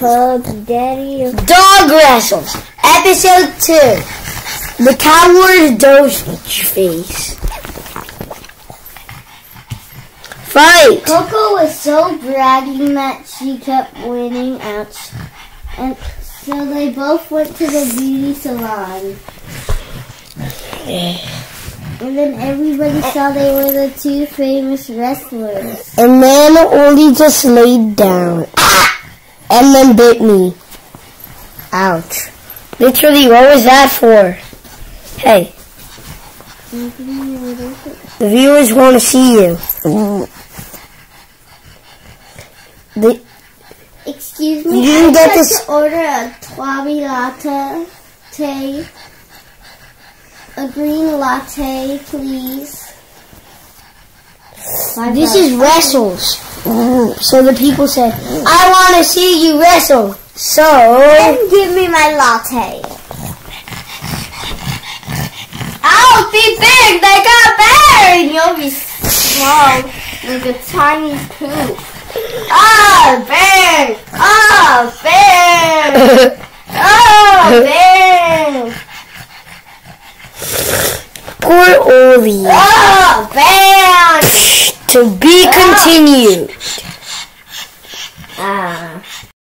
Puppy Daddy. Dog Wrestles, Episode 2. The Coward Doge Face. Fight! Coco was so bragging that she kept winning. Ouch. And so they both went to the beauty salon. And then everybody saw they were the two famous wrestlers. And then Oli just laid down. And then bit me. Ouch. Literally, what was that for? Hey. The viewers want to see you. Excuse me, You didn't I'd get like this. to order a Twabi latte, a green latte, please. This is Wrestles. So the people say, I want to see you wrestle. So, And give me my latte. I'll be big like a bear, and you'll be small like a tiny poop. Ah, bear! Ah, bear! Ah, bear! poor Oli. Ah, bear! To be continued. Ah.